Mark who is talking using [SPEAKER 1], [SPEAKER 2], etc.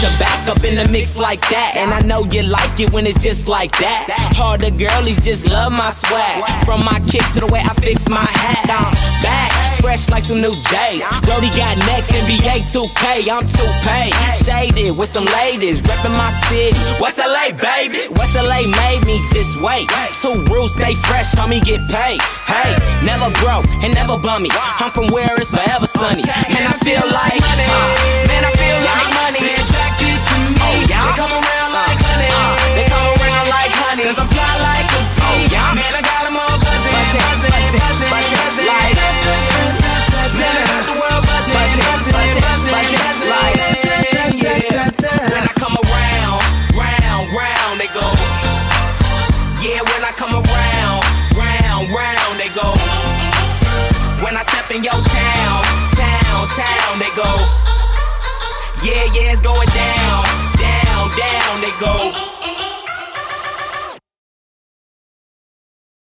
[SPEAKER 1] to back up in the mix like that. And I know you like it when it's just like that. Harder girlies just love my swag. From my kicks to the way I fix my hat, I'm back, fresh like some new J's. Brody got next, NBA 2K, I'm 2Pay. Shaded with some ladies, reppin' my city. West LA, baby. West LA made me this way. 2 rules, stay fresh, homie, get paid. Hey, never broke and never bummy. I'm from where it's forever sunny. And I feel like man, I feel like money. They attracted to me. They come around like honey. They come around like honey. Cause I'm fly like a bee. Man, I got them all buzzing. Like, man, I got the world buzzing. Like, when I come around, round, they go. Yeah, when I come around, round, they go. When I step in your town, they go. Yeah, it's going down.